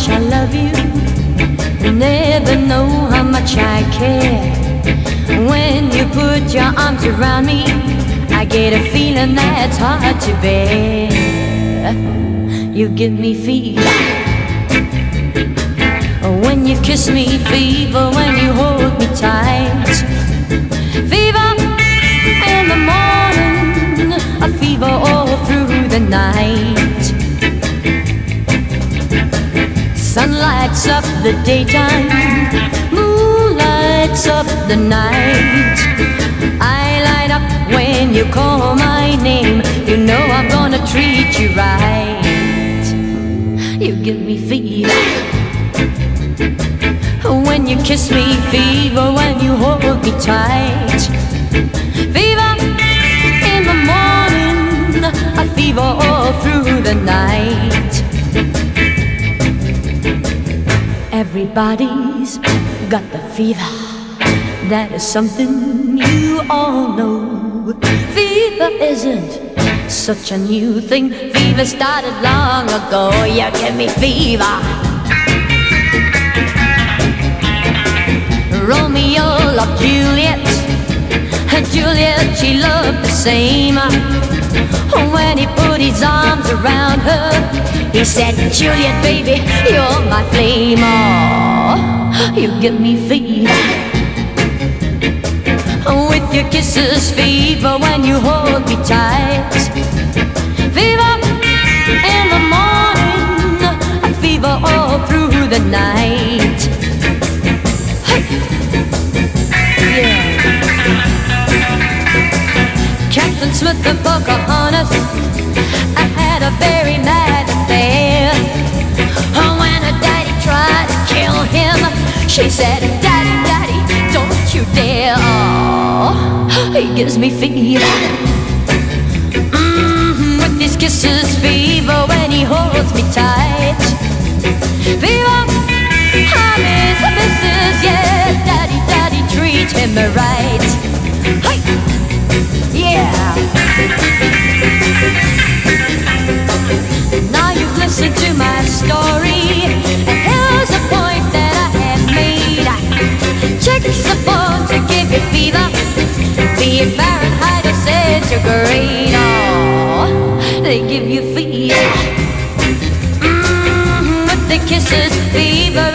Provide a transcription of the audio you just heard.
much I love you, never know how much I care. When you put your arms around me, I get a feeling that's hard to bear. You give me fever when you kiss me, fever when you hold me tight. Fever in the morning, a fever all through the night. Sun lights up the daytime, moon lights up the night. I light up when you call my name. You know I'm gonna treat you right. You give me fever when you kiss me, fever when you hold me tight. Fever in the morning, a fever all through the night. Everybody's got the fever, that is something you all know. Fever isn't such a new thing, fever started long ago. You give me fever. Romeo loved Juliet, Juliet, she loved the same. When he put his arms around her, he said, Juliet, baby, you're my flame. Oh, you give me fever with your kisses, fever when you hold me tight. Fever in the morning, a fever all through the night. Yeah. Captain Smith and Pocahontas, I had a very mad affair. When her daddy tried to kill him, she said, Daddy, Daddy, don't you dare. Oh, he gives me fever with his kisses, fever when he holds me tight. Fever, I miss the missus, yeah. Daddy, Daddy, treat him right. Hey, yeah. Now you've listened to my story, and here's a point that I have made. Chicks are born to give you fever, be it Fahrenheit or centigrade. Oh, they give you fever with the kisses, fever